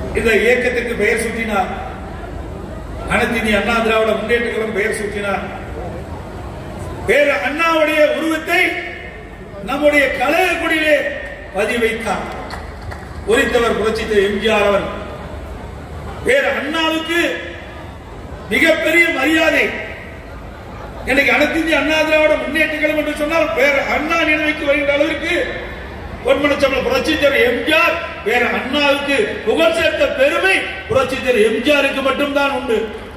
இந்த இயக்கத்திற்கு பெயர் சூட்டினார். அனைத்து இந்திய அண்ணா திராவிட முன்னேற்ற கழகம் பெயர் சூட்டினார். பேர் அண்ணாவுடைய உருவத்தை நம்முடைய கழக கொடியிலே பதிவு வைத்தார். குறித்தவர் புரட்சித்தலைவர் எம்ஜிஆர் அவர். பேர் அண்ணாவுக்கு மிகப்பெரிய மரியாதை. இன்னைக்கு அனைத்து இந்திய அண்ணா திராவிட முன்னேற்ற கழகம் என்று சொன்னால் பேர் அண்ணா நினைவுக்கு வருகின்ற அளவிற்கு பொன்மனச்சம்பளம் புரட்சித்தலைவர் எம்ஜிஆர் பேர் அண்ணாவுக்கு புகழ் சேர்த்த பெருமை புரட்சித்தலைவர் எம்ஜிஆருக்கு மட்டும்தான் உண்டு.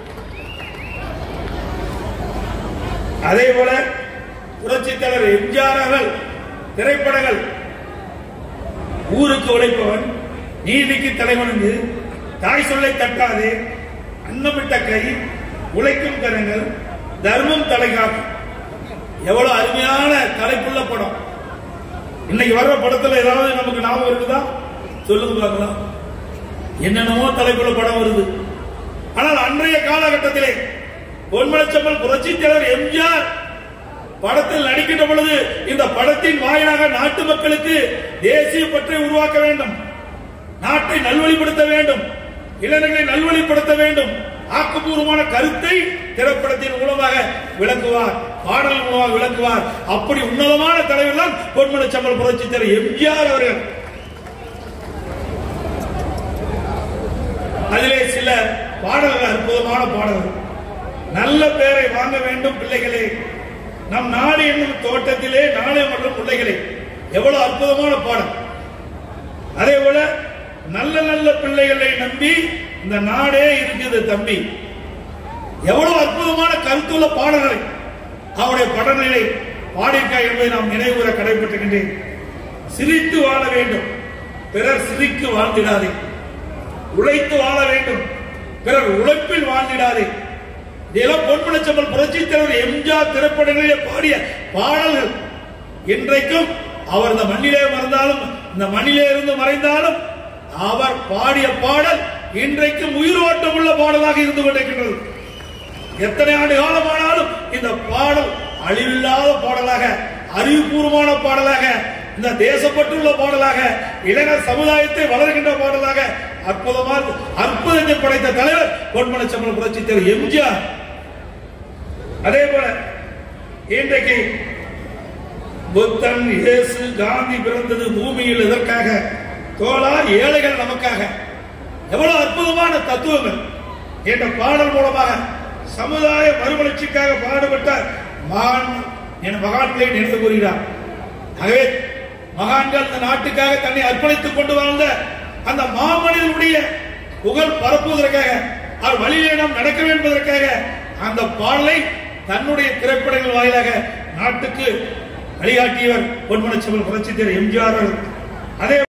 அதே போல புரட்சித்தலைவர் எம்ஜிஆர் அவர்கள் திரைப்படங்கள் ஊருக்கு உழைப்பவன், நீதிக்கு தலைவணங்கு, தாய் சொல்லை தட்டாது, அன்னமிட்ட கை, உழைக்கும் கரங்கள், தர்மம் தலைகாக்கும், எவ்வளவு அருமையான தலைப்புள்ள படம். இன்னைக்கு வர்ற படத்துல ஏதாவது நமக்கு ஞாபகம் இருக்குதா? சொல்லுங்க பார்க்கலாம். என்னென்னமோ தலைப்புள்ள படம் வருது. ஆனால் அன்றைய காலகட்டத்திலே பொன்மனச்சம்பளம் புரட்சித்தலைவர் எம்ஜிஆர் படத்தில் நடிக்கின்ற பொழுது இந்த படத்தின் வாயிலாக நாட்டு மக்களுக்கு தேசிய பற்றை உருவாக்க வேண்டும், நாட்டை நல்வழிப்படுத்த வேண்டும், இளைஞர்களை நல்வழிப்படுத்த வேண்டும், ஆக்கப்பூர்வமான கருத்தை திரைப்படத்தின் மூலமாக விளக்குவார், பாடல் மூலமாக விளக்குவார். அப்படி உன்னதமான தலைவர் தான் பொன்மனச்சம்பளம் புரட்சித்தலைவர் எம்ஜிஆர் அவர்கள். அதிலே சில பாடல்கள் அற்புதமான பாடல்கள். நல்ல பெயரை வாங்க வேண்டும் பிள்ளைகளே, நம் நாடு என்னும் தோட்டத்திலே நாளை மற்றும் பிள்ளைகளே, எவ்வளவு அற்புதமான பாடல். அதே போல நல்ல நல்ல பிள்ளைகளை நம்பி இந்த நாடே இருக்குது தம்பி, எவ்வளவு அற்புதமான கருத்துள்ள பாடல்களை அவருடைய படநிலை பாடியிருக்கார் என்பதை நாம் நினைவுற கடைபெற்றுகின்றேன். சிரித்து வாழ வேண்டும், பிறர் சிரித்து வாழ்ந்திடாதே. உழைத்து வாழ வேண்டும், பிறர் உழைப்பில் வாழ்ந்திடாதே. இதெல்லாம் பொன்மனச்சம்பளம் புரட்சித்தலைவர் எம்ஜிஆர் திரைப்படங்களிலே பாடிய பாடல்கள். இன்றைக்கும் அவர் இந்த மண்ணிலே மறந்தாலும், இந்த மண்ணிலே இருந்து மறைந்தாலும் அவர் பாடிய பாடல் இன்றைக்கும் உயிரோட்டம் உள்ள பாடலாக இருந்து கொண்டிருக்கின்றது. எத்தனை ஆண்டு காலமானாலும் இந்த பாடல் அழிவில்லாத பாடலாக, அறிவுபூர்வமான பாடலாக, இந்த தேசப்பட்டுள்ள பாடலாக, இளைஞர் சமுதாயத்தை வளர்கின்ற பாடலாக அற்புதமாக அற்புதத்தை படைத்த தலைவர் பொன்மனச்சம்பளம் புரட்சித்தலைவர் எம்ஜிஆர். அதே போல இன்றைக்கு புத்தன், இயேசு, காந்தி பிறந்தது பூமியில் எதற்காக? தோழா ஏழைகள் நமக்காக. எவ்வளவு அற்புதமான தத்துவங்கள் என்ற பாடல் மூலமாக சமுதாய மறுமலர்ச்சிக்காக பாடுபட்ட மகான்களை நினைவு கூறுகிறார். ஆகவே மகான்கள் இந்த நாட்டுக்காக தன்னை அர்ப்பணித்துக் கொண்டு வாழ்ந்த அந்த மாமனிதனுடைய புகழ் பரப்புவதற்காக, அவர் வழியிலே நாம் நடக்க வேண்டுவதற்காக அந்த பாடலை தன்னுடைய திரைப்படங்கள் வாயிலாக நாட்டுக்கு வழிகாட்டியவர் பொன்மனச்சம்பளம் புரட்சித்தலைவர் எம்ஜிஆர். அதே